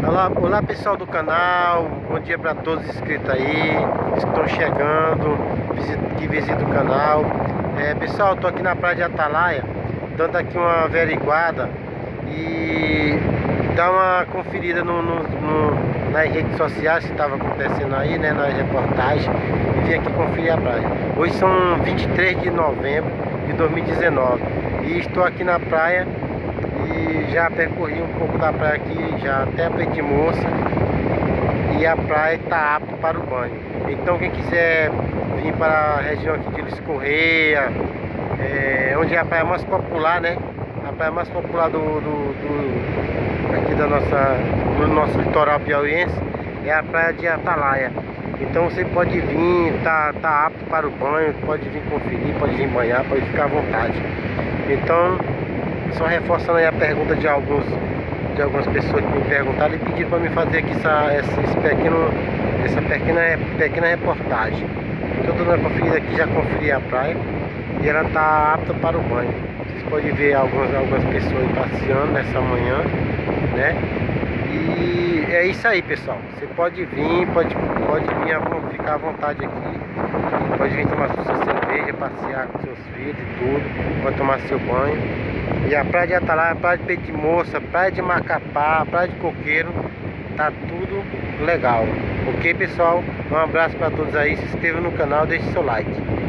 Olá pessoal do canal, bom dia para todos os inscritos aí, que estão chegando, que visitam o canal. Pessoal, estou aqui na praia de Atalaia, dando aqui uma averiguada e dar uma conferida nas redes sociais que estava acontecendo aí, né, nas reportagens, e vim aqui conferir a praia. Hoje são 23 de novembro de 2019 e estou aqui na praia. E já percorri um pouco da praia aqui, já até a Peito de Moça, e a praia está apta para o banho. Então quem quiser vir para a região aqui de Luiz Correia, onde é a praia mais popular, né? A praia mais popular aqui do nosso litoral piauiense é a praia de Atalaia. Então você pode vir, tá apto para o banho, pode vir conferir, pode vir banhar, pode ficar à vontade. Então, só reforçando aí a pergunta de algumas pessoas que me perguntaram e pediram para me fazer aqui essa pequena reportagem. Então, dando uma conferida aqui, já conferi a praia e ela está apta para o banho. Vocês podem ver algumas pessoas passeando nessa manhã, né? E é isso aí, pessoal. Você pode vir, pode vir, ficar à vontade aqui. Pode vir tomar sua cerveja, passear com seus filhos e tudo. Pode tomar seu banho. E a praia de Atalaia, a praia de Peito de Moça, praia de Macapá, praia de Coqueiro, tá tudo legal. Ok, pessoal? Um abraço para todos aí. Se inscreva no canal, deixe seu like.